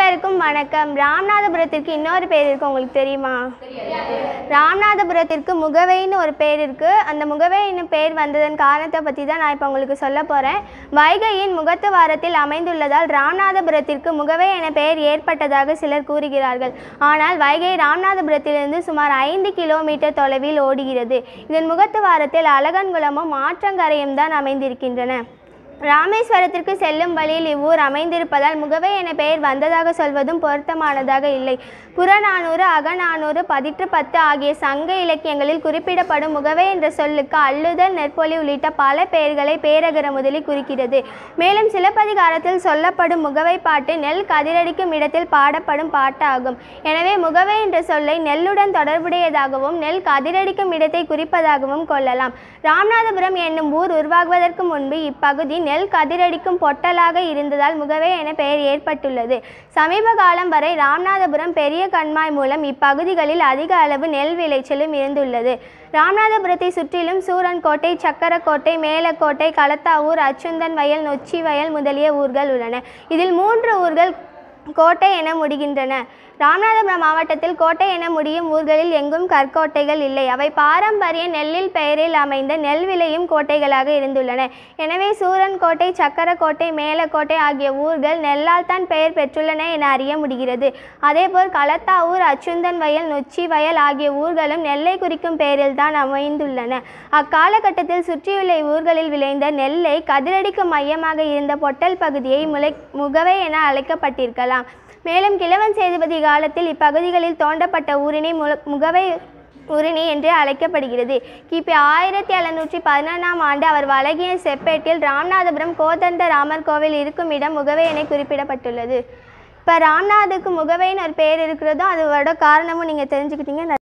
அனைவருக்கும் வணக்கம். ராமநாதபுரத்திற்கு இன்னொரு பேர் இருக்கு, உங்களுக்கு தெரியுமா? ராமநாதபுரத்திற்கு முகவைன்னு ஒரு பேர் இருக்கு. அந்த முகவைன்னு பேர் வந்ததன் காரணத்தை பற்றி தான் நான் இப்போ உங்களுக்கு சொல்ல போகிறேன். வைகையின் முகத்துவாரத்தில் அமைந்துள்ளதால் ராமநாதபுரத்திற்கு முகவை என பெயர் ஏற்பட்டதாக சிலர் கூறுகிறார்கள். ஆனால் வைகை ராமநாதபுரத்திலிருந்து சுமார் 5 கிலோமீட்டர் தொலைவில் ஓடுகிறது. இதன் முகத்துவாரத்தில் அழகன்குளமும் ஆற்றங்கரையும் தான் அமைந்திருக்கின்றன. ராமேஸ்வரத்திற்கு செல்லும் வழியில் இவ்வூர் அமைந்திருப்பதால் முகவை என பெயர் வந்ததாக சொல்வதும் பொருத்தமானதாக இல்லை. புறநானூறு, அகநானூறு, பதிற்று 10 ஆகிய சங்க இலக்கியங்களில் குறிப்பிடப்படும் முகவை என்ற சொல்லுக்கு அல்லுதல், நெற்பொலி உள்ளிட்ட பல பெயர்களை பேரகர முதலி குறிக்கிறது. மேலும் சிலப்பதிகாரத்தில் சொல்லப்படும் முகவை பாட்டு நெல் கதிரடிக்கும் இடத்தில் பாடப்படும் பாட்டு ஆகும். எனவே முகவை என்ற சொல்லை நெல்லுடன் தொடர்புடையதாகவும் நெல் கதிரடிக்கும் இடத்தை குறிப்பதாகவும் கொள்ளலாம். ராமநாதபுரம் என்னும் ஊர் உருவாகுவதற்கு முன்பு இப்பகுதி நெல் கதிரடிக்கும் பொட்டலாக இருந்ததால் முகவை என பெயர் ஏற்பட்டுள்ளது. சமீப காலம் வரை ராமநாதபுரம் பெரிய கண்மாய் மூலம் இப்பகுதிகளில் அதிக அளவு நெல் விளைச்சலும் இருந்துள்ளது. ராமநாதபுரத்தை சுற்றிலும் சூரன்கோட்டை, சக்கரக்கோட்டை, மேலக்கோட்டை, களத்தாவூர், அச்சுந்தன் வயல், நொச்சி வயல் முதலிய ஊர்கள் உள்ளன. இதில் 3 ஊர்கள் கோட்டை என முடிகின்றன. ராமநாதபுரம் மாவட்டத்தில் கோட்டை என முடியும் ஊர்களில் எங்கும் கற்கோட்டைகள் இல்லை. அவை பாரம்பரிய நெல்லில் பெயரில் அமைந்த நெல் விளையும் கோட்டைகளாக இருந்துள்ளன. எனவே சூரன்கோட்டை, சக்கரக்கோட்டை, மேலக்கோட்டை ஆகிய ஊர்கள் நெல்லால் தான் பெயர் பெற்றுள்ளன என அறிய முடிகிறது. அதேபோல் களத்தாவூர், அச்சுந்தன் வயல், நொச்சி வயல் ஆகிய ஊர்களும் நெல்லை குறிக்கும் பெயரில் தான் அமைந்துள்ளன. அக்காலகட்டத்தில் சுற்றியுள்ள ஊர்களில் விளைந்த நெல்லை கதிரடிக்கும் மையமாக இருந்த பொட்டல் பகுதியை முகவை என அழைக்கப்பட்டிருக்கலாம். மேலும் கிழவன் சேதுபதி காலத்தில் இப்பகுதிகளில் தோண்டப்பட்ட ஊரினை முகவை ஊரணி என்று அழைக்கப்படுகிறது. கிபி 1711ஆம் ஆண்டு அவர் வழங்கிய செப்பேட்டில் ராமநாதபுரம் கோதண்ட ராமர் கோவில் இருக்கும் இடம் முகவை என குறிப்பிடப்பட்டுள்ளது. இப்போ ராமநாதுக்கு முகவைன்னு ஒரு பேர் இருக்கிறதோ அதோட காரணமும் நீங்கள் தெரிஞ்சுக்கிட்டீங்க.